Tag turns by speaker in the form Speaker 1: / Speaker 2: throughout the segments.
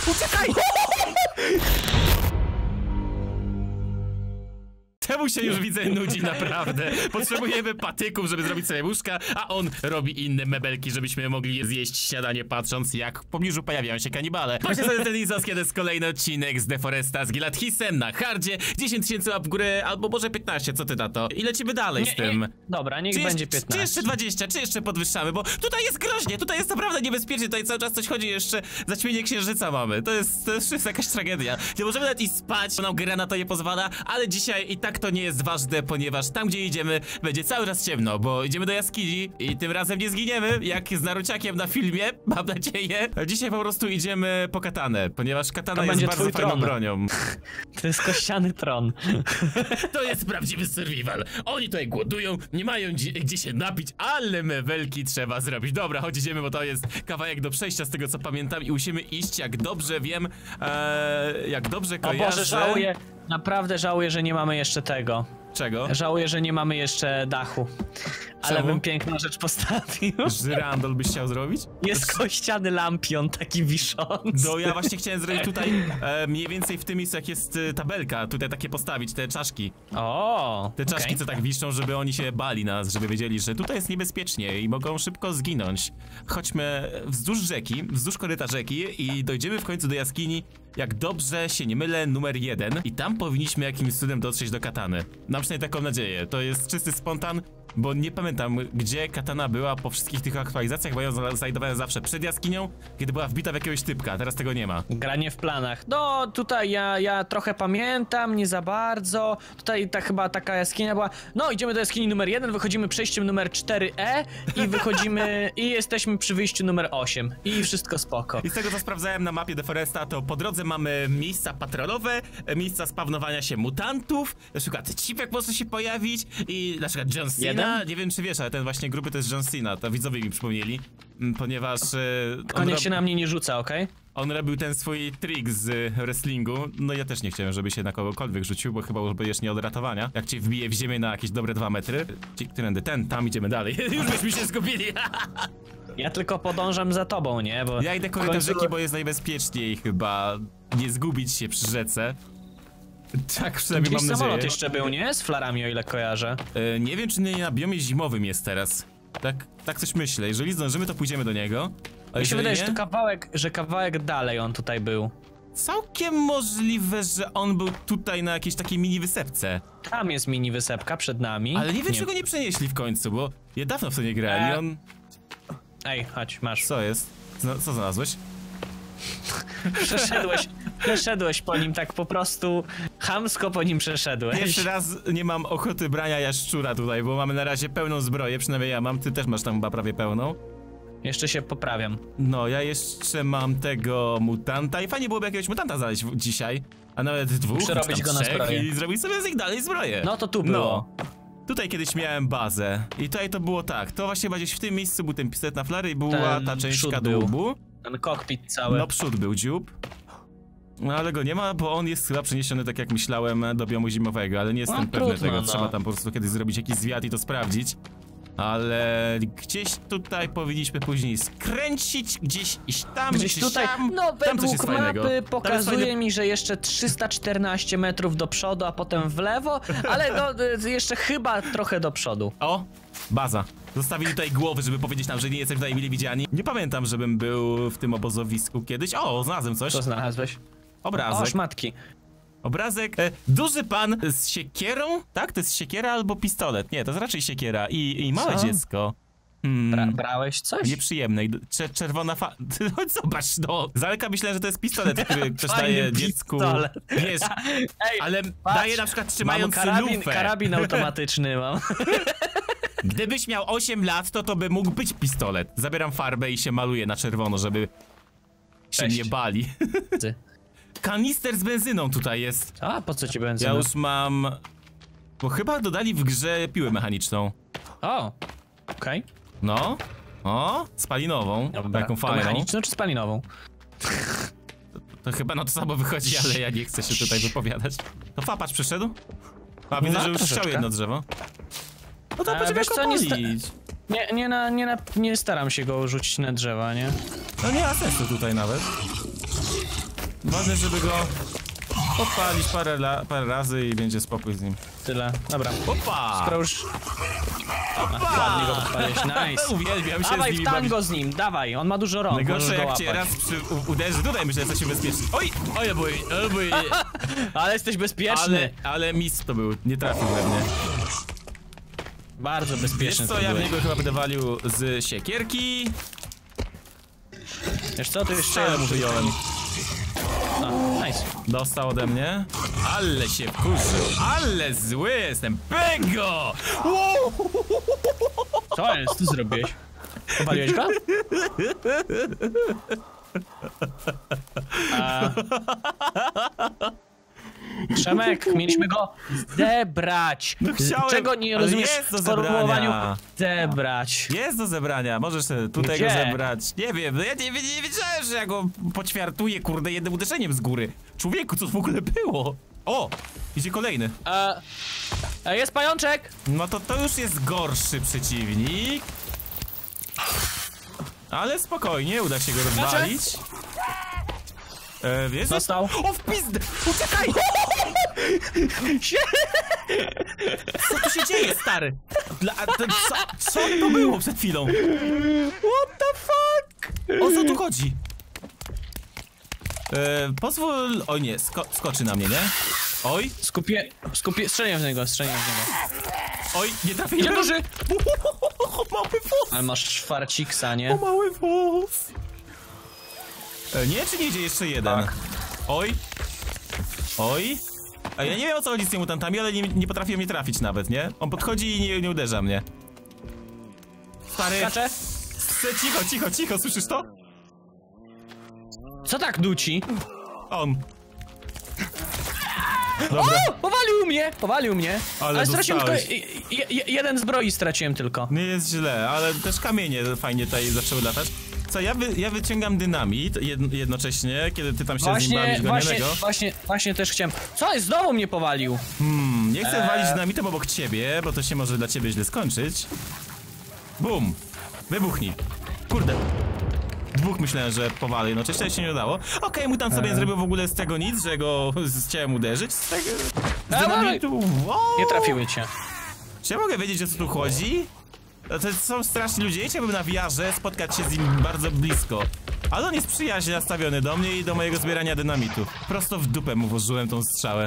Speaker 1: Uciekaj! Temu się już widzę nudzi naprawdę. Potrzebujemy patyków, żeby zrobić sobie łóżka, a on robi inne mebelki, żebyśmy mogli zjeść śniadanie, patrząc jak w pobliżu pojawiają się kanibale. Właśnie sobie ten Izos, kiedy jest kolejny odcinek z Deforesta z Gilathisem na hardzie. 10 000 łap w górę, albo może 15, co ty na to? I lecimy dalej z tym.
Speaker 2: Dobra, niech będzie 15.
Speaker 1: Czy jeszcze 20, czy jeszcze podwyższamy, bo tutaj jest groźnie, tutaj jest naprawdę niebezpiecznie, tutaj cały czas coś chodzi, jeszcze zaćmienie księżyca mamy. To jest jakaś tragedia. Nie możemy nawet iść spać, bo nam gra na to nie pozwala, ale dzisiaj i tak to nie jest ważne, ponieważ tam, gdzie idziemy, będzie cały czas ciemno, bo idziemy do jaskini i tym razem nie zginiemy, jak z Naruciakiem na filmie, mam nadzieję. Dzisiaj po prostu idziemy po katanę, ponieważ katana jest bardzo fajną bronią.
Speaker 2: To jest kościany tron.
Speaker 1: To jest prawdziwy survival. Oni tutaj głodują, nie mają gdzie się napić, ale mewelki trzeba zrobić. Dobra, chodź, idziemy, bo to jest kawałek do przejścia, z tego co pamiętam, i musimy iść, jak dobrze wiem, jak dobrze kojarzę.
Speaker 2: O Boże, żałuję. Naprawdę żałuję, że nie mamy jeszcze tego.
Speaker 1: Czego?
Speaker 2: Żałuję, że nie mamy jeszcze dachu. Ale bym piękną rzecz postawił.
Speaker 1: Żyrandol byś chciał zrobić?
Speaker 2: Jest kościany lampion, taki wiszący.
Speaker 1: No ja właśnie chciałem zrobić tutaj mniej więcej w tym miejscu, jak jest tabelka, tutaj takie postawić, te czaszki.
Speaker 2: O,
Speaker 1: te czaszki, co tak wiszczą, żeby oni się bali nas, żeby wiedzieli, że tutaj jest niebezpiecznie i mogą szybko zginąć. Chodźmy wzdłuż rzeki, wzdłuż koryta rzeki i dojdziemy w końcu do jaskini, jak dobrze się nie mylę, numer 1. I tam powinniśmy jakimś cudem dotrzeć do katany. Mam przynajmniej taką nadzieję. To jest czysty spontan, bo nie pamiętam, gdzie katana była po wszystkich tych aktualizacjach, bo ją znajdowałem zawsze przed jaskinią, kiedy była wbita w jakiegoś typka, a teraz tego nie ma.
Speaker 2: Granie w planach. No, tutaj ja trochę pamiętam, nie za bardzo. Tutaj chyba taka jaskinia była. No, idziemy do jaskini numer 1, wychodzimy przejściem numer 4E i wychodzimy i jesteśmy przy wyjściu numer 8. I wszystko spoko.
Speaker 1: I z tego, co sprawdzałem na mapie Deforesta, to po drodze mamy miejsca patrolowe, miejsca spawnowania się mutantów, na przykład Cipek może się pojawić i na przykład John Cena, nie wiem czy wiesz, ale ten właśnie gruby to jest John Cena, to widzowie mi przypomnieli, ponieważ...
Speaker 2: Konie się na mnie nie rzuca, okej?
Speaker 1: On robił ten swój trik z wrestlingu, no ja też nie chciałem, żeby się na kogokolwiek rzucił, bo chyba już będziesz nie od ratowania. Jak cię wbije w ziemię na jakieś dobre 2 metry, którędy tam idziemy dalej, już byśmy się zgubili.
Speaker 2: Ja tylko podążam za tobą, nie? Bo
Speaker 1: ja idę korytem rzeki, bo jest najbezpieczniej chyba nie zgubić się przy rzece. Tak przynajmniej mam nadzieję.
Speaker 2: Samolot jeszcze był, nie? Z flarami, o ile kojarzę.
Speaker 1: Nie wiem, czy nie na biomie zimowym jest teraz. Tak coś myślę. Jeżeli zdążymy, to pójdziemy do niego.
Speaker 2: Mi się wydaje, że kawałek dalej on tutaj był.
Speaker 1: Całkiem możliwe, że on był tutaj na jakiejś takiej mini wysepce.
Speaker 2: Tam jest mini wysepka przed nami.
Speaker 1: Ale nie wiem, czy go nie przenieśli w końcu, bo ja dawno w to nie grałem i on...
Speaker 2: Ej, chodź, masz.
Speaker 1: Co jest? Co znalazłeś?
Speaker 2: Przeszedłeś po nim tak po prostu, chamsko po nim przeszedłeś.
Speaker 1: Jeszcze raz nie mam ochoty brania jaszczura tutaj, bo mamy na razie pełną zbroję, przynajmniej ja mam, ty też masz tam chyba prawie pełną.
Speaker 2: Jeszcze się poprawiam.
Speaker 1: No, ja jeszcze mam tego mutanta i fajnie byłoby jakiegoś mutanta znaleźć dzisiaj, a nawet 2,
Speaker 2: przerobić go na zbroję
Speaker 1: i zrobić sobie z nich dalej zbroję.
Speaker 2: No to tu było.
Speaker 1: No. Tutaj kiedyś miałem bazę i tutaj to było tak, to właśnie gdzieś w tym miejscu był ten pistolet na flary i była ta część kadłubu.
Speaker 2: Ten kokpit cały.
Speaker 1: No przód był dziób. No ale go nie ma, bo on jest chyba przeniesiony, tak jak myślałem, do biomu zimowego, ale nie jestem pewny tego, trzeba tam po prostu kiedyś zrobić jakiś zwiat i to sprawdzić. Ale gdzieś tutaj powinniśmy później skręcić, gdzieś iść tam,
Speaker 2: gdzieś tutaj. No według mapy pokazuje mi, że jeszcze 314 metrów do przodu, a potem w lewo, ale no jeszcze chyba trochę do przodu.
Speaker 1: O, baza. Zostawili tutaj głowy, żeby powiedzieć nam, że nie jesteśmy tutaj mile widziani. Nie pamiętam, żebym był w tym obozowisku kiedyś. O, znalazłem coś.
Speaker 2: Co znalazłeś?
Speaker 1: Obrazek.
Speaker 2: O, szmatki.
Speaker 1: Obrazek. Duży pan z siekierą? Tak? To jest siekiera albo pistolet? Nie, to jest raczej siekiera. I małe dziecko.
Speaker 2: Brałeś coś?
Speaker 1: Nieprzyjemne. Czerwona Chodź zobacz, no. Z daleka myślę, że to jest pistolet, który ktoś daje dziecku. Wiesz,
Speaker 2: ej,
Speaker 1: ale patrz, daje na przykład trzymając lufę.
Speaker 2: Karabin automatyczny mam.
Speaker 1: Gdybyś miał 8 lat, to by mógł być pistolet. Zabieram farbę i się maluję na czerwono, żeby się nie bali. Kanister z benzyną tutaj jest.
Speaker 2: A, po co ci benzyna?
Speaker 1: Ja już mam... Bo chyba dodali w grze piłę mechaniczną.
Speaker 2: O, okej.
Speaker 1: No. O, spalinową.
Speaker 2: Dobra.
Speaker 1: Taką fajną.
Speaker 2: Mechaniczną czy spalinową?
Speaker 1: To chyba na to samo wychodzi, ale ja nie chcę się tutaj wypowiadać. To Fapacz przyszedł? A, widzę, że już chciał jedno drzewo. No to poczekaj go polić.
Speaker 2: Nie staram się go rzucić na drzewa, nie?
Speaker 1: No nie ma sensu tutaj nawet. Ważne, żeby go podpalić parę razy i będzie spokój z nim.
Speaker 2: Tyle, dobra.
Speaker 1: Opa!
Speaker 2: Skoro już...
Speaker 1: Opa!
Speaker 2: Ładnie go podpaliłeś, nice.
Speaker 1: Uwielbiam się
Speaker 2: Dawaj
Speaker 1: z
Speaker 2: w
Speaker 1: nimi
Speaker 2: tango
Speaker 1: bawić.
Speaker 2: z nim, dawaj, on ma dużo rąk,
Speaker 1: Najgorsze
Speaker 2: możesz go
Speaker 1: jak cię
Speaker 2: łapać.
Speaker 1: raz uderzy tutaj, myślę, że jesteśmy bezpieczni. Oj! Oj, bój, oj, bój.
Speaker 2: Ale jesteś bezpieczny.
Speaker 1: Ale mistrz to był, nie trafił we mnie.
Speaker 2: Bardzo
Speaker 1: Wiesz
Speaker 2: bezpieczny
Speaker 1: co,
Speaker 2: to
Speaker 1: ja w
Speaker 2: byłeś.
Speaker 1: niego chyba będę walił z siekierki.
Speaker 2: Wiesz co, tu jeszcze
Speaker 1: Strzelę mu wyjąłem.
Speaker 2: No, nice.
Speaker 1: Dostał ode mnie. Ale się wkurzył. Ale zły jestem. Pego! Wow!
Speaker 2: Co jest? Co zrobiłeś? Powaliłeś go? Przemek, mieliśmy go zebrać.
Speaker 1: chciałem,
Speaker 2: Czego nie
Speaker 1: ale
Speaker 2: rozumiesz
Speaker 1: jest do
Speaker 2: w sformułowaniu
Speaker 1: zebrania.
Speaker 2: zebrać?
Speaker 1: Jest do zebrania, możesz sobie tutaj
Speaker 2: Gdzie?
Speaker 1: go zebrać. Nie wiem, ja nie wiedziałem, że ja go poćwiartuję, kurde, jednym uderzeniem z góry. Człowieku, co to w ogóle było? O! Idzie kolejny.
Speaker 2: Jest pajączek!
Speaker 1: No to już jest gorszy przeciwnik. Ale spokojnie, uda się go rozwalić. Wiesz?
Speaker 2: Dostał.
Speaker 1: O, w pizdę! Uciekaj! Co tu się dzieje, stary? Co to było przed chwilą?
Speaker 2: What the fuck?
Speaker 1: O co tu chodzi? Pozwól... O nie, skoczy na mnie, nie? Oj,
Speaker 2: Strzeliłem w niego.
Speaker 1: oj, nie trafiłem.
Speaker 2: Idzie duży!
Speaker 1: Mały włos!
Speaker 2: Ale masz farciksa, nie?
Speaker 1: O, mały włos! Nie, czy nie idzie jeszcze jeden?
Speaker 2: Tak.
Speaker 1: Oj. Oj. A ja nie wiem, o co chodzi z tymi mutantami, ale nie potrafię mnie trafić nawet, nie? On podchodzi i nie uderza mnie. Stary...
Speaker 2: Skacze?
Speaker 1: Cicho, słyszysz to?
Speaker 2: Co tak duci?
Speaker 1: On. Dobra.
Speaker 2: O! Powalił mnie!
Speaker 1: Ale
Speaker 2: straciłem tylko...
Speaker 1: dostałeś.
Speaker 2: Jeden zbroi straciłem tylko.
Speaker 1: Nie jest źle, ale też kamienie fajnie tutaj zaczęły latać. Co, ja wyciągam dynamit jednocześnie, kiedy ty tam się z nim bawisz ganianego.
Speaker 2: Właśnie też chciałem... Co jest? Znowu mnie powalił!
Speaker 1: Nie chcę walić dynamitem obok ciebie, bo to się może dla ciebie źle skończyć. Bum! Wybuchnij. Kurde. Dwóch myślałem, że powali, jednocześnie się nie udało. Okej, mutant sobie nie zrobił w ogóle z tego nic, że go chciałem uderzyć. Z tego... Z dynamitu. Wow.
Speaker 2: Nie trafiły cię.
Speaker 1: Czy ja mogę wiedzieć, o co tu chodzi? To są straszni ludzie, chciałbym na VR-ze spotkać się z nim bardzo blisko. Ale on jest przyjaźnie nastawiony do mnie i do mojego zbierania dynamitu. Prosto w dupę mu włożyłem tą strzałę.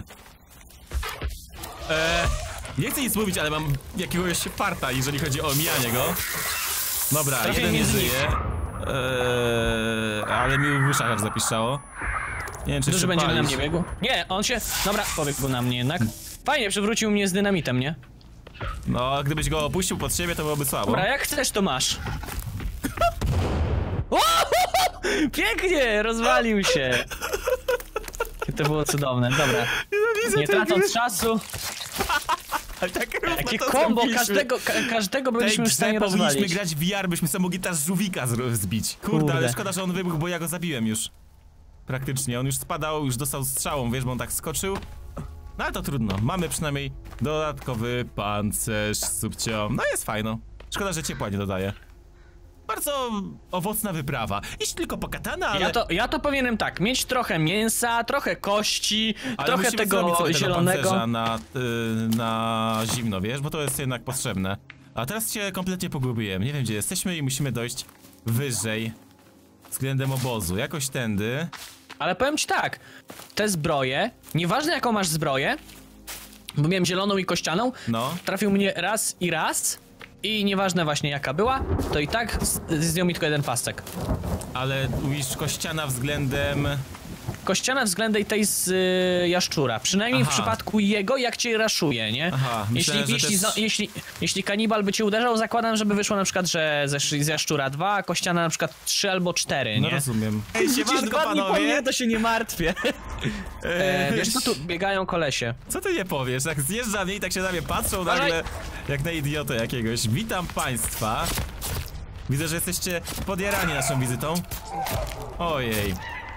Speaker 1: Nie chcę nic mówić, ale mam jakiegoś farta, jeżeli chodzi o omijanie go. Dobra,
Speaker 2: Trafię
Speaker 1: jeden nie
Speaker 2: między nich.
Speaker 1: żyje. Ale mi w uszach aż zapiszczało. Nie wiem, czy
Speaker 2: Duży
Speaker 1: jeszcze
Speaker 2: będzie na
Speaker 1: palisz.
Speaker 2: mnie biegł. Nie, on się... Dobra, pobiegł na mnie jednak. Fajnie, przywrócił mnie z dynamitem, nie?
Speaker 1: No, gdybyś go opuścił pod siebie, to byłoby słabo.
Speaker 2: Dobra, jak chcesz, to masz. O! Pięknie! Rozwalił się. To było cudowne, dobra. Nie tracąc czasu. Jakie kombo, każdego byliśmy w stanie
Speaker 1: powinniśmy
Speaker 2: rozwalić.
Speaker 1: grać w VR, byśmy sobie mogli też żółwika zbić. Kurde, ale szkoda, że on wybuchł, bo ja go zabiłem już. Praktycznie, on już spadał, już dostał strzałą, wiesz, bo on tak skoczył. No ale to trudno, mamy przynajmniej dodatkowy pancerz z subcią. No jest fajno. Szkoda, że ciepła nie dodaje. Bardzo owocna wyprawa. Iść tylko po katana, ale...
Speaker 2: Ja to powinienem tak, mieć trochę mięsa, trochę kości,
Speaker 1: ale
Speaker 2: trochę
Speaker 1: musimy zrobić
Speaker 2: tego
Speaker 1: sobie
Speaker 2: zielonego.
Speaker 1: pancerza na zimno, wiesz, bo to jest jednak potrzebne. A teraz się kompletnie pogubiłem. Nie wiem, gdzie jesteśmy i musimy dojść wyżej względem obozu. Jakoś tędy.
Speaker 2: Ale powiem ci tak, te zbroje, nieważne jaką masz zbroję, bo miałem zieloną i kościaną,
Speaker 1: No.
Speaker 2: trafił mnie raz i nieważne właśnie jaka była, to i tak zdjął mi tylko jeden pasek.
Speaker 1: Ale mówisz kościana względem...
Speaker 2: Kościana względem tej z jaszczura. Przynajmniej w
Speaker 1: Aha.
Speaker 2: przypadku jego, jak cię raszuje, nie?
Speaker 1: Aha, myślałem, że
Speaker 2: jeśli kanibal by cię uderzał, zakładam, żeby wyszło na przykład, że z jaszczura 2, a kościana na przykład 3 albo 4,
Speaker 1: No
Speaker 2: nie?
Speaker 1: rozumiem.
Speaker 2: Przecież ładnie po mnie, to się nie martwię.
Speaker 1: Ej,
Speaker 2: Wiesz co, tu biegają kolesie.
Speaker 1: co ty nie powiesz? Jak zjeżdża mnie i tak się na mnie patrzą nagle jak na idiotę jakiegoś. Witam państwa. Widzę, że jesteście podjarani naszą wizytą. Ojej.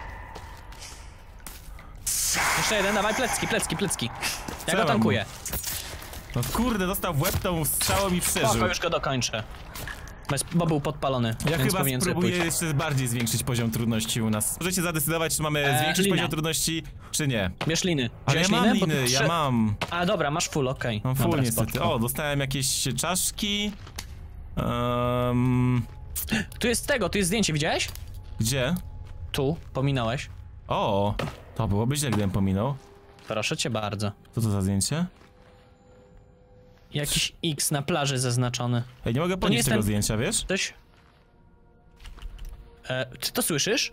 Speaker 2: Jeszcze jeden, dawaj, plecki. Ja
Speaker 1: Co
Speaker 2: go
Speaker 1: mam?
Speaker 2: tankuję.
Speaker 1: No kurde, dostał w łeb tą strzałą i przeżył.
Speaker 2: Spoko, już go dokończę. Bo był podpalony.
Speaker 1: Ja
Speaker 2: więc
Speaker 1: chyba
Speaker 2: powinien sobie
Speaker 1: spróbuję
Speaker 2: pójść.
Speaker 1: jeszcze bardziej zwiększyć poziom trudności u nas. Możecie zadecydować, czy mamy zwiększyć
Speaker 2: lina.
Speaker 1: poziom trudności, czy nie.
Speaker 2: Bierz liny.
Speaker 1: Ale ja
Speaker 2: Wziąłeś
Speaker 1: mam
Speaker 2: Bo tu
Speaker 1: liny, ja
Speaker 2: trzy-
Speaker 1: mam.
Speaker 2: A dobra, masz full, okej.
Speaker 1: Mam full
Speaker 2: Dobra,
Speaker 1: niestety.
Speaker 2: spoko.
Speaker 1: O, dostałem jakieś czaszki.
Speaker 2: Tu jest zdjęcie, widziałeś?
Speaker 1: Gdzie?
Speaker 2: Tu, pominąłeś.
Speaker 1: O, to byłoby źle, gdybym pominął.
Speaker 2: Proszę cię bardzo.
Speaker 1: Co to za zdjęcie?
Speaker 2: Jakiś X na plaży zaznaczony.
Speaker 1: Ej, nie mogę
Speaker 2: nie
Speaker 1: podnieść
Speaker 2: jest
Speaker 1: tego
Speaker 2: ten-
Speaker 1: zdjęcia, wiesz?
Speaker 2: Ktoś... Czy to słyszysz?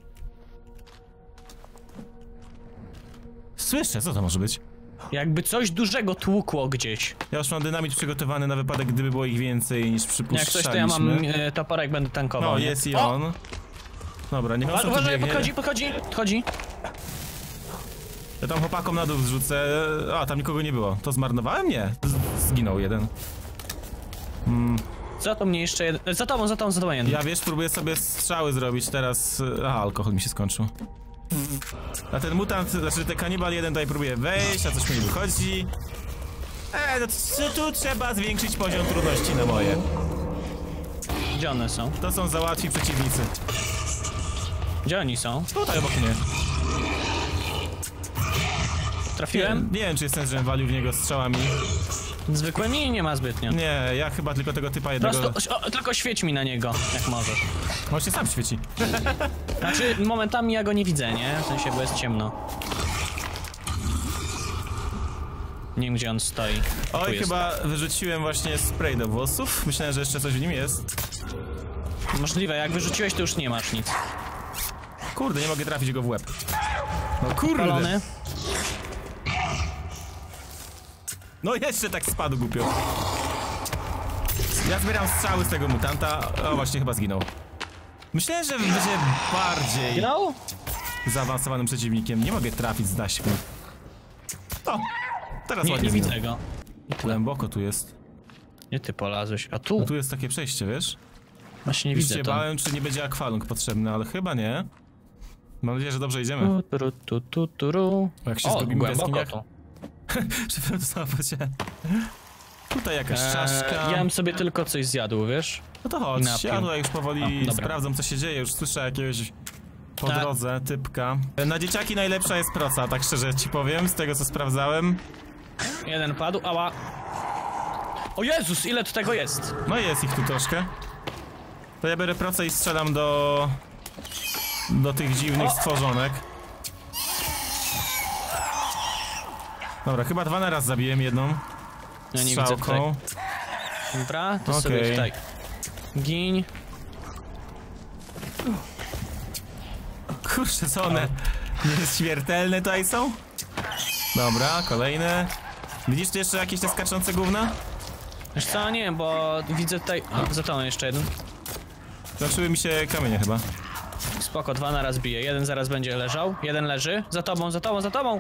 Speaker 1: Słyszę, co to może być?
Speaker 2: Jakby coś dużego tłukło gdzieś.
Speaker 1: Ja już mam dynamit przygotowany na wypadek, gdyby było ich więcej niż
Speaker 2: Jak
Speaker 1: przypuszczaliśmy.
Speaker 2: coś, to ja mam toporek, będę tankował.
Speaker 1: No,
Speaker 2: nie?
Speaker 1: jest i
Speaker 2: O!
Speaker 1: on. Dobra, niech on sobie tu
Speaker 2: Uważaj,
Speaker 1: biegnie.
Speaker 2: podchodzi.
Speaker 1: Ja tam chłopakom na dół zrzucę. A, tam nikogo nie było. To zmarnowałem? Nie. Zginął jeden.
Speaker 2: Za to mnie jeszcze jeden... Za tobą jeden.
Speaker 1: Ja wiesz, próbuję sobie strzały zrobić teraz. Aha, alkohol mi się skończył. A ten mutant, znaczy ten kanibal jeden tutaj próbuje wejść, a coś mi nie wychodzi. No tu trzeba zwiększyć poziom trudności na moje.
Speaker 2: Gdzie one są?
Speaker 1: To są za łatwi przeciwnicy.
Speaker 2: Gdzie oni są?
Speaker 1: Tutaj obok mnie.
Speaker 2: Trafiłem?
Speaker 1: Nie wiem, czy jest sens, żebym walił w niego strzałami.
Speaker 2: Zwykłymi nie ma zbytnio.
Speaker 1: Nie, ja chyba tylko tego typa jednego...
Speaker 2: Prosto, tylko świeć mi na niego, jak możesz.
Speaker 1: On się sam świeci.
Speaker 2: Znaczy, momentami ja go nie widzę, nie? W sensie, bo jest ciemno. Nie wiem, gdzie on stoi. Tu
Speaker 1: Oj,
Speaker 2: jest.
Speaker 1: chyba wyrzuciłem właśnie spray do włosów. Myślałem, że jeszcze coś w nim jest.
Speaker 2: Możliwe, jak wyrzuciłeś, to już nie masz nic.
Speaker 1: Kurde, nie mogę trafić go w łeb. No kurde.
Speaker 2: Palony.
Speaker 1: No jeszcze tak spadł głupio. Ja zbieram strzały z tego mutanta. O, właśnie chyba zginął. Myślałem, że będzie bardziej
Speaker 2: No?
Speaker 1: zaawansowanym przeciwnikiem. Nie mogę trafić z daśku. O, teraz
Speaker 2: Nie
Speaker 1: ładnie zginął.
Speaker 2: widzę go.
Speaker 1: Głęboko tu jest.
Speaker 2: Nie ty polazłeś, a tu?
Speaker 1: No tu jest takie przejście, wiesz?
Speaker 2: Właśnie nie
Speaker 1: Już
Speaker 2: widzę
Speaker 1: się
Speaker 2: to.
Speaker 1: bałem, czy nie będzie akwalung potrzebny, ale chyba nie. Mam nadzieję, że dobrze idziemy.
Speaker 2: Turu.
Speaker 1: Bo jak się
Speaker 2: O,
Speaker 1: zgubimy w
Speaker 2: głęboko
Speaker 1: jaskiniach...
Speaker 2: to.
Speaker 1: Żeby to samo powiedziałem. Tutaj jakaś czaszka.
Speaker 2: Ja bym sobie tylko coś zjadł, wiesz?
Speaker 1: No to chodź,
Speaker 2: napił.
Speaker 1: ja tutaj już powoli
Speaker 2: O, dobra.
Speaker 1: sprawdzam, co się dzieje. Już słyszę jakiegoś po
Speaker 2: Tak.
Speaker 1: drodze typka. Na dzieciaki najlepsza jest proca, tak szczerze ci powiem, z tego co sprawdzałem.
Speaker 2: Jeden padł, ała. O Jezus, ile tu tego jest?
Speaker 1: No jest ich tu troszkę. To ja biorę procę i strzelam do tych dziwnych stworzonek. Dobra, chyba 2 na raz zabiłem jedną
Speaker 2: Ja nie widzę tutaj.
Speaker 1: strzałką.
Speaker 2: Dobra, to
Speaker 1: Okej.
Speaker 2: sobie tutaj. Giń.
Speaker 1: Kurczę, co one nieśmiertelne tutaj są? Dobra, kolejne. Widzisz tu jeszcze jakieś te skaczące gówna?
Speaker 2: Wiesz co, nie wiem, bo widzę tutaj... O, za to jeszcze jeden.
Speaker 1: Zaczęły mi się kamienie chyba.
Speaker 2: Spoko, 2 na raz bije. Jeden zaraz będzie leżał. Jeden leży. Za tobą, za tobą, za tobą!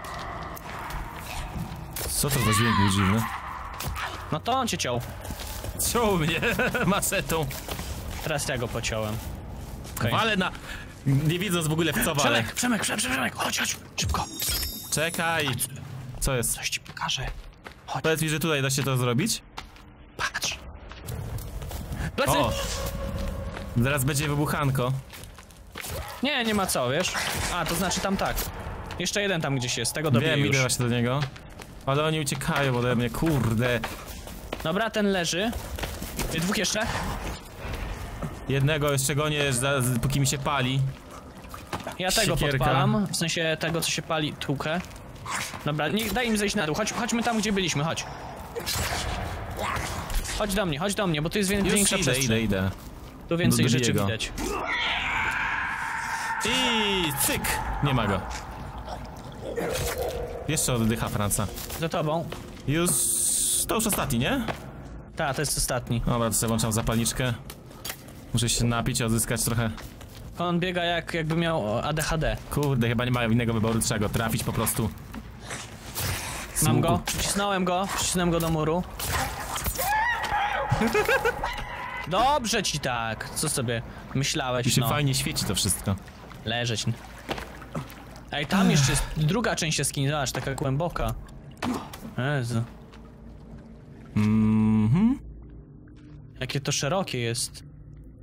Speaker 1: Co to za dźwięk był dziwny?
Speaker 2: No to on cię ciął.
Speaker 1: Ciął mnie maczetą.
Speaker 2: Teraz ja go pociąłem. Okej.
Speaker 1: Ale na... Nie widząc w ogóle w co walę.
Speaker 2: Przemek, chodź, szybko.
Speaker 1: Czekaj. Co jest?
Speaker 2: Coś ci pokażę.
Speaker 1: Powiedz mi, że tutaj da się to zrobić?
Speaker 2: Patrz. Plecy!
Speaker 1: O! Zaraz będzie wybuchanko.
Speaker 2: Nie ma co, wiesz? A, to znaczy tam tak. Jeszcze jeden tam gdzieś jest, tego dobiję
Speaker 1: Wiem,
Speaker 2: już.
Speaker 1: idę właśnie do niego. Ale oni uciekają ode mnie, kurde.
Speaker 2: Dobra, ten leży. 2 jeszcze.
Speaker 1: Jednego jeszcze gonię, póki mi się pali.
Speaker 2: Ja tego
Speaker 1: Siekierka.
Speaker 2: podpalam, w sensie tego, co się pali, tłukę. Dobra, daj im zejść na dół, chodźmy tam, gdzie byliśmy, chodź. Chodź do mnie, bo tu jest większa
Speaker 1: Już
Speaker 2: przestrzeń.
Speaker 1: idę.
Speaker 2: Tu więcej
Speaker 1: Dobiję
Speaker 2: rzeczy
Speaker 1: go.
Speaker 2: widać.
Speaker 1: I cyk! Nie ma go. Jeszcze oddycha Franca.
Speaker 2: Za tobą.
Speaker 1: Już... To już ostatni, nie?
Speaker 2: Ta, to jest ostatni.
Speaker 1: Dobra, to sobie włączam zapalniczkę. Muszę się napić, odzyskać trochę.
Speaker 2: On biega jakby miał ADHD.
Speaker 1: Kurde, chyba nie ma innego wyboru, trzeba go trafić po prostu.
Speaker 2: Mam go, przycisnąłem go do muru. Dobrze ci tak, co sobie myślałeś,
Speaker 1: I się
Speaker 2: no.
Speaker 1: fajnie świeci to wszystko.
Speaker 2: Leżeć. Ej, tam jeszcze jest druga część jaskini, zobacz, taka głęboka. Jezu.
Speaker 1: Mhm.
Speaker 2: Jakie to szerokie jest.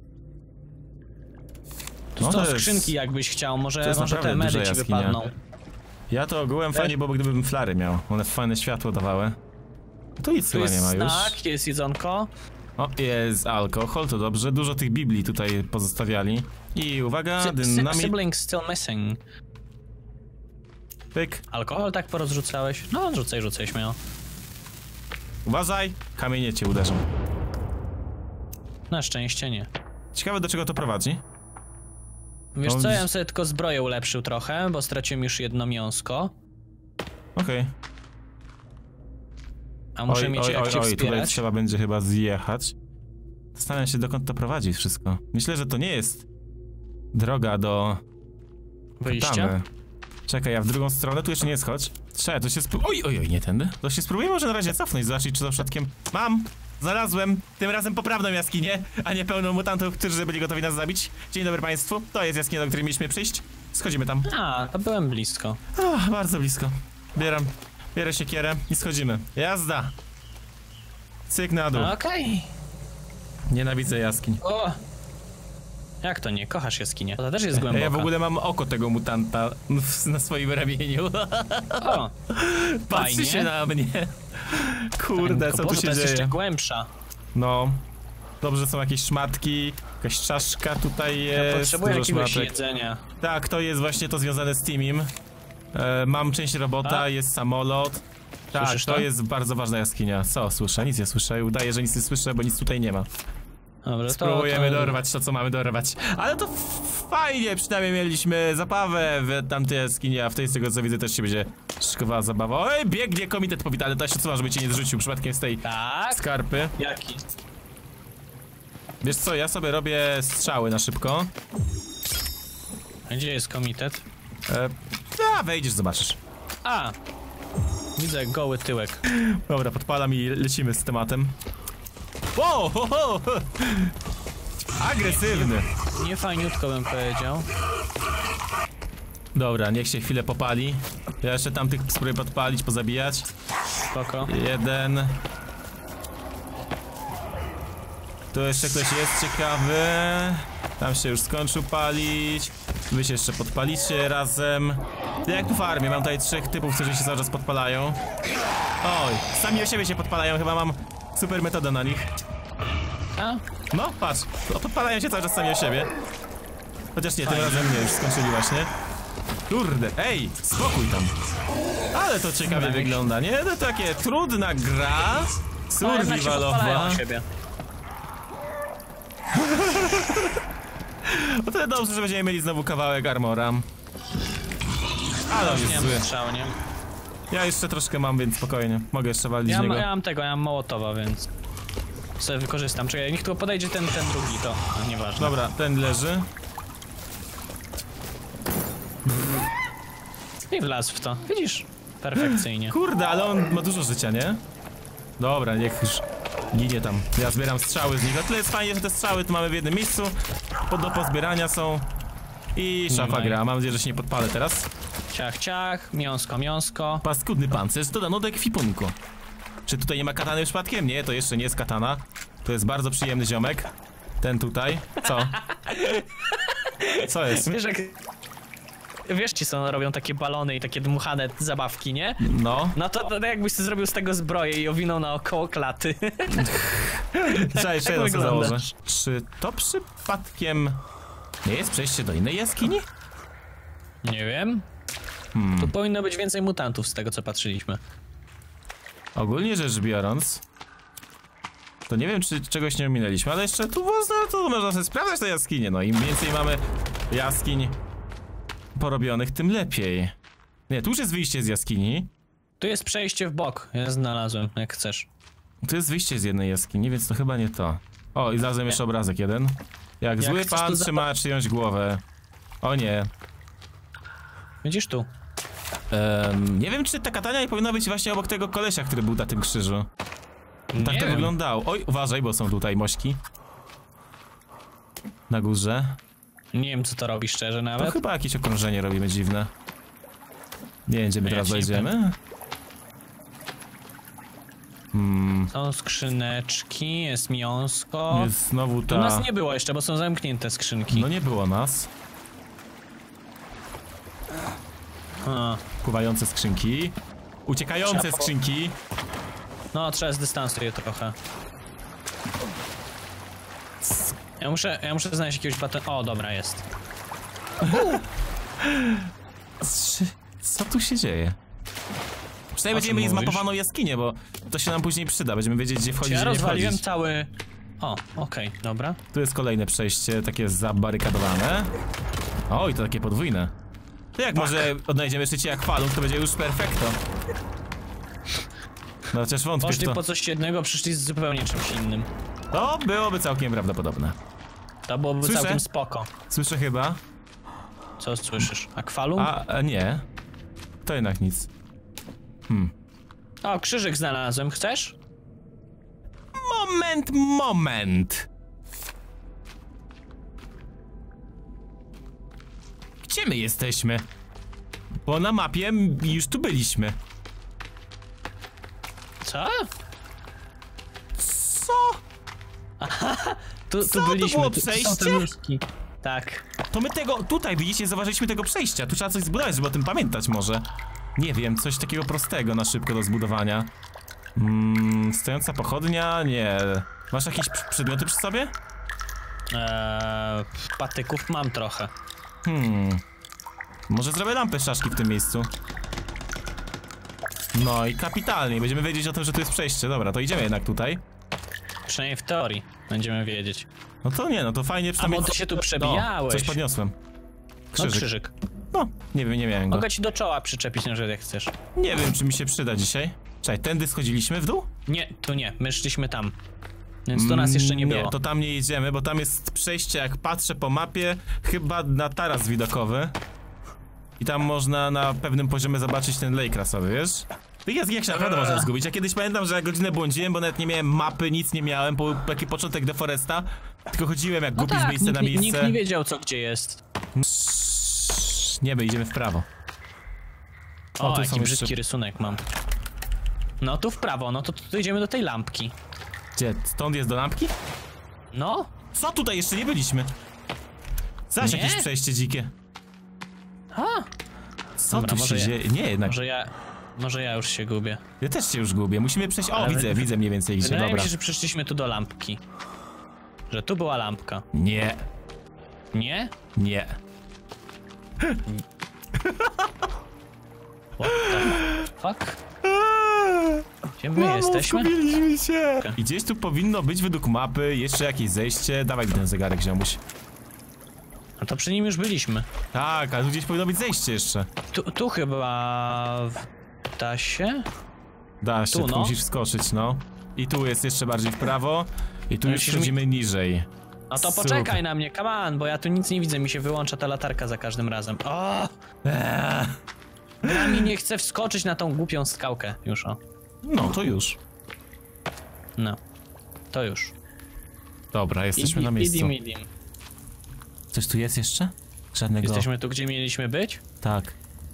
Speaker 2: Tu
Speaker 1: No
Speaker 2: są
Speaker 1: to jest-
Speaker 2: skrzynki, jakbyś chciał,
Speaker 1: to
Speaker 2: może
Speaker 1: jest
Speaker 2: te
Speaker 1: naprawdę
Speaker 2: medy
Speaker 1: duża
Speaker 2: ci
Speaker 1: jaskinia.
Speaker 2: wypadną.
Speaker 1: Ja to ogółem fajnie byłoby, gdybym flary miał. One fajne światło dawały. Tu nic
Speaker 2: Tu
Speaker 1: chyba
Speaker 2: jest
Speaker 1: nie ma już.
Speaker 2: snack, jest jedzonko.
Speaker 1: O, jest alkohol, to dobrze. Dużo tych Biblii tutaj pozostawiali. I uwaga, dynamit.
Speaker 2: Siblings still missing.
Speaker 1: Pyk.
Speaker 2: Alkohol tak porozrzucałeś? No, rzucaj śmiało.
Speaker 1: Uważaj, kamienie cię uderzą.
Speaker 2: Na szczęście nie.
Speaker 1: Ciekawe, do czego to prowadzi.
Speaker 2: Wiesz
Speaker 1: No,
Speaker 2: co, ja bym sobie tylko zbroję ulepszył trochę, bo straciłem już jedno mięsko.
Speaker 1: Okej.
Speaker 2: A muszę mieć jak cię
Speaker 1: tutaj
Speaker 2: wspierać.
Speaker 1: trzeba będzie chyba zjechać. Zastanawiam się, dokąd to prowadzi wszystko. Myślę, że to nie jest droga do
Speaker 2: Wyjścia?
Speaker 1: tamy. Czekaj, ja w drugą stronę, tu jeszcze nie schodź. Czekaj, to się oj, nie tędy. To się spróbujemy może na razie cofnąć, zobaczyć, czy to przypadkiem... Mam! Znalazłem! Tym razem poprawną jaskinię, a nie pełną mutantów, którzy byli gotowi nas zabić. Dzień dobry państwu, to jest jaskinia, do której mieliśmy przyjść. Schodzimy tam.
Speaker 2: A, to byłem blisko.
Speaker 1: O, bardzo blisko. Bierę siekierę i schodzimy. Jazda! Cyk na dół.
Speaker 2: Okej.
Speaker 1: Nienawidzę jaskiń.
Speaker 2: O! Jak to nie? Kochasz jaskinię? To też jest głęboka.
Speaker 1: Ja w ogóle mam oko tego mutanta na swoim ramieniu.
Speaker 2: O!
Speaker 1: Patrzy
Speaker 2: fajnie.
Speaker 1: się na mnie. Kurde,
Speaker 2: Tylko
Speaker 1: co tu
Speaker 2: Boże,
Speaker 1: się
Speaker 2: to jest
Speaker 1: dzieje?
Speaker 2: jeszcze głębsza.
Speaker 1: No. Dobrze, są jakieś szmatki, jakaś czaszka tutaj
Speaker 2: Ja
Speaker 1: jest,
Speaker 2: potrzebuję
Speaker 1: dużo
Speaker 2: jakiegoś
Speaker 1: szmatek.
Speaker 2: jedzenia.
Speaker 1: Tak, to jest właśnie to związane z Teamim. Mam część robota,
Speaker 2: A?
Speaker 1: jest samolot. Tak,
Speaker 2: Słyszysz
Speaker 1: to
Speaker 2: to?
Speaker 1: jest bardzo ważna jaskinia. Co, słyszę? Nic nie słyszę. Udaję, że nic nie słyszę, bo nic tutaj nie ma.
Speaker 2: Dobra,
Speaker 1: Spróbujemy dorwać to, co mamy dorwać. Ale to fajnie, przynajmniej mieliśmy zabawę w tamtej jaskini, a w tej, z tego co widzę, też się będzie szykowała zabawa. Oj, biegnie komitet powitalny, to się odsuwa, żeby cię nie zrzucił przypadkiem z tej
Speaker 2: Tak?
Speaker 1: skarpy.
Speaker 2: Jaki?
Speaker 1: Wiesz co, ja sobie robię strzały na szybko.
Speaker 2: Gdzie jest komitet?
Speaker 1: Wejdziesz, zobaczysz.
Speaker 2: A! Widzę goły tyłek.
Speaker 1: Dobra, podpalam i lecimy z tematem. Wow, ho, ho. Agresywny.
Speaker 2: Nie fajniutko bym powiedział.
Speaker 1: Dobra, niech się chwilę popali. Ja jeszcze tamtych spróbuję podpalić, pozabijać.
Speaker 2: Spoko.
Speaker 1: Jeden. Tu jeszcze ktoś jest ciekawy. Tam się już skończył palić. Wy się jeszcze podpalicie razem. Jak tu w armii, mam tutaj 3 typów, którzy się cały czas podpalają. Oj, sami o siebie się podpalają, chyba mam super metodę na nich.
Speaker 2: A?
Speaker 1: No, patrz, podpalają się cały czas sami o siebie. Chociaż nie, tym razem nie, już skończyli właśnie. Kurde, ej, spokój tam. Ale to ciekawie wygląda, nie? To takie trudna gra.
Speaker 2: No, jednak się podpalają
Speaker 1: Survivalowa.
Speaker 2: siebie.
Speaker 1: No to dobrze, że będziemy mieli znowu kawałek armora. Ale on
Speaker 2: Nie
Speaker 1: jest
Speaker 2: mam
Speaker 1: zły.
Speaker 2: strzał, nie?
Speaker 1: Ja jeszcze troszkę mam, więc spokojnie. Mogę jeszcze walić
Speaker 2: Ja
Speaker 1: z niego.
Speaker 2: mam tego, ja mam Mołotowa, więc... sobie wykorzystam. Czekaj, niech tylko podejdzie ten drugi, to no, nieważne.
Speaker 1: Dobra, ten leży.
Speaker 2: I wlazł w to. Widzisz? Perfekcyjnie.
Speaker 1: Kurde, ale on ma dużo życia, nie? Dobra, niech już ginie tam. Ja zbieram strzały z nich. O tyle jest fajnie, że te strzały tu mamy w jednym miejscu. Do pozbierania są. I szafa
Speaker 2: Daj.
Speaker 1: gra. Mam nadzieję, że się nie podpalę teraz.
Speaker 2: Ciach, ciach, miąsko, miąsko.
Speaker 1: Paskudny pancerz dodano do ekwipunku. Czy tutaj nie ma katany przypadkiem? Nie, to jeszcze nie jest katana. To jest bardzo przyjemny ziomek. Ten tutaj. Co? Co jest?
Speaker 2: Wiesz jak... Wiesz ci co robią takie balony i takie dmuchane zabawki, nie?
Speaker 1: No.
Speaker 2: No to jakbyś ty zrobił z tego zbroję i owinął naokoło klaty.
Speaker 1: Trzeba jeszcze
Speaker 2: Tak
Speaker 1: jedno sobie
Speaker 2: wyglądasz.
Speaker 1: założę. Czy to przypadkiem nie jest przejście do innej jaskini?
Speaker 2: Nie wiem. Tu powinno być więcej mutantów z tego co patrzyliśmy.
Speaker 1: Ogólnie rzecz biorąc, to nie wiem, czy czegoś nie ominęliśmy, ale jeszcze tu to można sobie sprawdzać te jaskinie. No im więcej mamy jaskiń porobionych, tym lepiej. Nie, tu już jest wyjście z jaskini.
Speaker 2: Tu jest przejście w bok, ja znalazłem, jak chcesz.
Speaker 1: Tu jest wyjście z jednej jaskini, więc to chyba nie to. O, i znalazłem jeszcze obrazek jeden. Jak zły
Speaker 2: chcesz,
Speaker 1: pan
Speaker 2: to
Speaker 1: trzyma czyjąś głowę. O nie.
Speaker 2: Widzisz tu?
Speaker 1: Nie wiem, czy ta katania nie powinna być właśnie obok tego kolesia, który był na tym krzyżu. Tak
Speaker 2: Nie
Speaker 1: to
Speaker 2: wiem.
Speaker 1: wyglądało. Oj, uważaj, bo są tutaj mośki. Na górze.
Speaker 2: Nie wiem co to robi szczerze
Speaker 1: To
Speaker 2: nawet.
Speaker 1: chyba jakieś okrążenie robimy dziwne. Nie wiem, gdzie my
Speaker 2: Ja
Speaker 1: teraz
Speaker 2: ci nie
Speaker 1: dojdziemy.
Speaker 2: Są skrzyneczki, jest miąsko.
Speaker 1: Jest znowu
Speaker 2: Tu
Speaker 1: ta...
Speaker 2: nas nie było jeszcze, bo są zamknięte skrzynki.
Speaker 1: No nie było nas.
Speaker 2: A.
Speaker 1: Pływające skrzynki. Uciekające
Speaker 2: Trzeba
Speaker 1: skrzynki.
Speaker 2: No, trzeba z dystansu je trochę. Ja muszę znaleźć jakiegoś baton... O, dobra, jest.
Speaker 1: Co tu się dzieje? Przynajmniej będziemy mieli zmapowaną jaskinię, bo to się nam później przyda. Będziemy wiedzieć, gdzie wchodzić,
Speaker 2: Ja
Speaker 1: gdzie nie
Speaker 2: rozwaliłem
Speaker 1: wchodzić.
Speaker 2: cały... O, okej, dobra.
Speaker 1: Tu jest kolejne przejście, takie zabarykadowane. O, i to takie podwójne. To jak może odnajdziemy trzeci akwalum, to będzie już perfekto. No chociaż wątpię w
Speaker 2: Poszli
Speaker 1: to.
Speaker 2: po coś jednego, przyszli z zupełnie czymś innym.
Speaker 1: To byłoby całkiem prawdopodobne.
Speaker 2: To byłoby
Speaker 1: Słyszę.
Speaker 2: całkiem spoko.
Speaker 1: Słyszę chyba.
Speaker 2: Co słyszysz? Akwalum?
Speaker 1: A nie. To jednak nic.
Speaker 2: O, krzyżyk znalazłem, chcesz?
Speaker 1: Moment. Gdzie my jesteśmy? Bo na mapie już tu byliśmy.
Speaker 2: Co?
Speaker 1: Co?
Speaker 2: Tu
Speaker 1: Co, to
Speaker 2: byliśmy,
Speaker 1: było
Speaker 2: tu są
Speaker 1: przejście?
Speaker 2: te nóżki. Tak.
Speaker 1: To my tutaj widzicie, zauważyliśmy tego przejścia. Tu trzeba coś zbudować, żeby o tym pamiętać może. Nie wiem, coś takiego prostego na szybko do zbudowania. Stojąca pochodnia? Nie. Masz jakieś przedmioty przy sobie?
Speaker 2: Patyków mam trochę.
Speaker 1: Może zrobię lampę szaszki w tym miejscu. No i kapitalnie, będziemy wiedzieć o tym, że tu jest przejście. Dobra, to idziemy jednak tutaj.
Speaker 2: Przynajmniej w teorii będziemy wiedzieć.
Speaker 1: No to nie, no to fajnie
Speaker 2: A
Speaker 1: przynajmniej...
Speaker 2: bo ty się tu przebijałeś.
Speaker 1: Coś podniosłem.
Speaker 2: No,
Speaker 1: Krzyżyk.
Speaker 2: krzyżyk.
Speaker 1: No, nie wiem, nie miałem go.
Speaker 2: Mogę ci do czoła przyczepić, no, że jak chcesz.
Speaker 1: Nie wiem, czy mi się przyda dzisiaj. Czekaj, tędy schodziliśmy w dół?
Speaker 2: Nie, tu nie, my szliśmy tam. Więc tu nas jeszcze nie było.
Speaker 1: Nie, to tam nie idziemy, bo tam jest przejście, jak patrzę po mapie, chyba na taras widokowy. I tam można na pewnym poziomie zobaczyć ten lake rasowy, wiesz? Jak się naprawdę można zgubić. Ja kiedyś pamiętam, że ja godzinę błądziłem, bo nawet nie miałem mapy, nic nie miałem, taki początek Deforesta. Tylko chodziłem jak głupi z miejsca na miejsce.
Speaker 2: Nikt nie wiedział, co gdzie jest.
Speaker 1: Nie, my idziemy w prawo.
Speaker 2: O,
Speaker 1: tu
Speaker 2: jaki
Speaker 1: są
Speaker 2: brzydki
Speaker 1: jeszcze...
Speaker 2: rysunek mam. No tu w prawo, no to tu idziemy do tej lampki.
Speaker 1: Gdzie? Stąd jest do lampki?
Speaker 2: No?
Speaker 1: Co tutaj jeszcze nie byliśmy? Zaś
Speaker 2: Nie?
Speaker 1: jakieś przejście dzikie.
Speaker 2: A,
Speaker 1: Co
Speaker 2: Dobra,
Speaker 1: tu
Speaker 2: może
Speaker 1: się
Speaker 2: ja-
Speaker 1: dzieje? Nie, jednak.
Speaker 2: może ja już się gubię.
Speaker 1: Ja też się już gubię. Musimy przejść. O,
Speaker 2: Ale
Speaker 1: widzę mniej więcej gdzie.
Speaker 2: Wydaje mi
Speaker 1: Dobra.
Speaker 2: się, że przyszliśmy tu do lampki. Że tu była lampka.
Speaker 1: Nie,
Speaker 2: Nie?
Speaker 1: nie.
Speaker 2: What the fuck? Gdzie my jesteśmy?
Speaker 1: Skupiliśmy się. I gdzieś tu powinno być według mapy jeszcze jakieś zejście. Dawaj mi ten zegarek, ziomuś.
Speaker 2: No to przy nim już byliśmy.
Speaker 1: Tak, ale tu gdzieś powinno być zejście jeszcze.
Speaker 2: Tu chyba... Da się?
Speaker 1: Da się,
Speaker 2: Tu,
Speaker 1: tu
Speaker 2: no.
Speaker 1: musisz wskoczyć, no. I tu jest jeszcze bardziej w prawo. I tu
Speaker 2: No
Speaker 1: już
Speaker 2: musisz mi-
Speaker 1: schodzimy niżej.
Speaker 2: No to
Speaker 1: Super.
Speaker 2: poczekaj na mnie, come on, bo ja tu nic nie widzę, mi się wyłącza ta latarka za każdym razem. O! Gra mi nie chce wskoczyć na tą głupią skałkę. Już, o.
Speaker 1: No, to już.
Speaker 2: No. To już.
Speaker 1: Dobra, jesteśmy na miejscu.
Speaker 2: Idim.
Speaker 1: Coś tu jest jeszcze? Żadnego.
Speaker 2: Jesteśmy tu, gdzie mieliśmy być?
Speaker 1: Tak.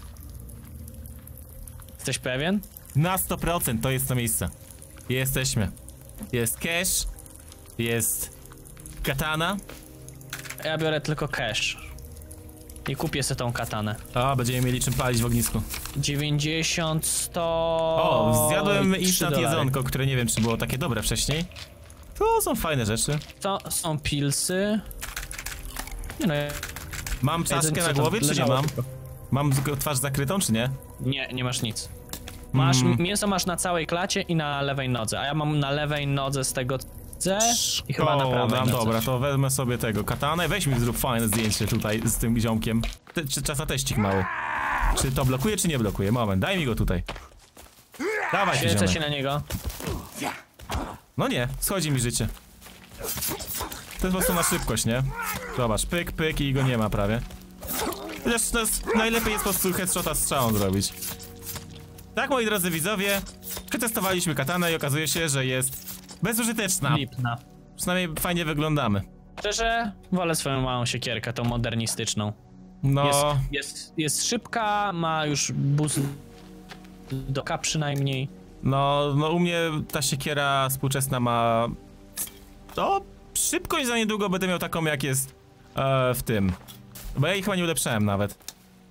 Speaker 2: Jesteś pewien?
Speaker 1: Na 100% to jest to miejsce. Jesteśmy. Jest cash. Jest katana.
Speaker 2: Ja biorę tylko cash. I kupię sobie tą katanę.
Speaker 1: A, będziemy mieli czym palić w ognisku.
Speaker 2: 90, 100...
Speaker 1: O, zjadłem
Speaker 2: i
Speaker 1: instant
Speaker 2: $3.
Speaker 1: jedzonko, które nie wiem, czy było takie dobre wcześniej. To są fajne rzeczy.
Speaker 2: To są pilsy. Nie no,
Speaker 1: Mam czaszkę na
Speaker 2: co to
Speaker 1: głowie, czy nie
Speaker 2: leżało
Speaker 1: mam?
Speaker 2: tylko?
Speaker 1: Mam twarz zakrytą, czy nie?
Speaker 2: nie masz nic. Masz, mięso masz na całej klacie i na lewej nodze, a ja mam na lewej nodze z tego C i chyba na prawej nodze.
Speaker 1: Dobra, to wezmę sobie tego katanę. Weź mi zrób fajne zdjęcie tutaj z tym ziomkiem. Czasa teścik mały. Czy to blokuje, czy nie blokuje? Moment, daj mi go tutaj. Dawaj,
Speaker 2: Świecę
Speaker 1: ziomek.
Speaker 2: się na niego.
Speaker 1: No nie, schodzi mi życie. To jest po prostu na szybkość, nie? Zobacz, pyk, pyk i go nie ma prawie. Chociaż najlepiej jest po prostu headshota strzałą zrobić. Tak, moi drodzy widzowie, przetestowaliśmy katanę i okazuje się, że jest bezużyteczna.
Speaker 2: Lipna.
Speaker 1: Przynajmniej fajnie wyglądamy.
Speaker 2: Szczerze, wolę swoją małą siekierkę, tą modernistyczną.
Speaker 1: No,
Speaker 2: Jest szybka, ma już boost do K przynajmniej.
Speaker 1: no u mnie ta siekiera współczesna ma... To szybkość za niedługo będę miał taką jak jest w tym. Bo ja ich chyba nie ulepszałem nawet.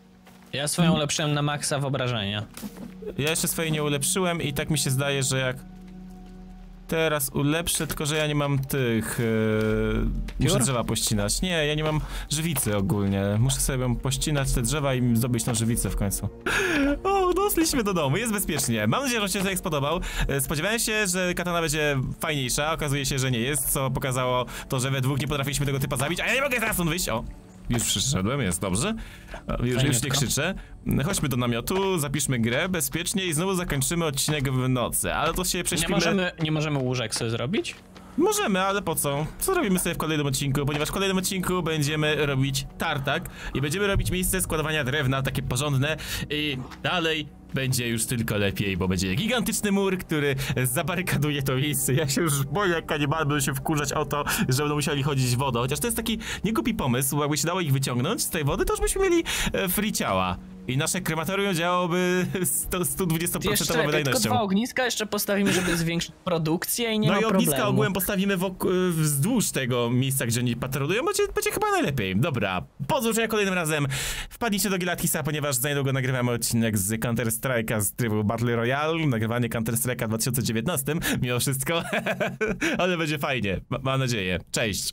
Speaker 2: Ja swoją ulepszyłem na maksa wyobrażenia.
Speaker 1: Ja jeszcze swojej nie ulepszyłem i tak mi się zdaje, że jak teraz ulepszę, tylko że ja nie mam tych... muszę drzewa pościnać. Nie, ja nie mam żywicy ogólnie. Muszę sobie pościnać te drzewa i zdobyć tą żywicę w końcu. O, doszliśmy do domu, jest bezpiecznie. Mam nadzieję, że się tak spodobał. Spodziewałem się, że katana będzie fajniejsza, okazuje się, że nie jest, co pokazało to, że we dwóch nie potrafiliśmy tego typa zabić, a ja nie mogę teraz stąd wyjść. O! Już przyszedłem, jest dobrze. Już nie krzyczę. Chodźmy do namiotu, zapiszmy grę bezpiecznie i znowu zakończymy odcinek w nocy, ale to się prześpimy...
Speaker 2: Nie możemy łóżek sobie zrobić?
Speaker 1: Możemy, ale po co? Co robimy sobie w kolejnym odcinku? Ponieważ w kolejnym odcinku będziemy robić tartak i będziemy robić miejsce składowania drewna, takie porządne i dalej będzie już tylko lepiej, bo będzie gigantyczny mur, który zabarykaduje to miejsce. Ja się już boję, jak kanibale będą się wkurzać o to, że będą musieli chodzić wodą. Chociaż to jest taki niegłupi pomysł, jakby się dało ich wyciągnąć z tej wody, to już byśmy mieli free ciała. I nasze krematorium działałoby 120% wydajnością.
Speaker 2: Tylko 2 ogniska jeszcze postawimy, żeby zwiększyć produkcję i nie ma problemu.
Speaker 1: No i ogniska ogółem postawimy wzdłuż tego miejsca, gdzie oni patrolują, będzie chyba najlepiej. Dobra, pozdrowienia kolejnym razem. Wpadnijcie do Gilatkisa, ponieważ za niedługo nagrywamy odcinek z Counter-Strike'a z trybu Battle Royale. Nagrywanie Counter-Strike'a w 2019, mimo wszystko. Ale będzie fajnie, mam nadzieję. Cześć!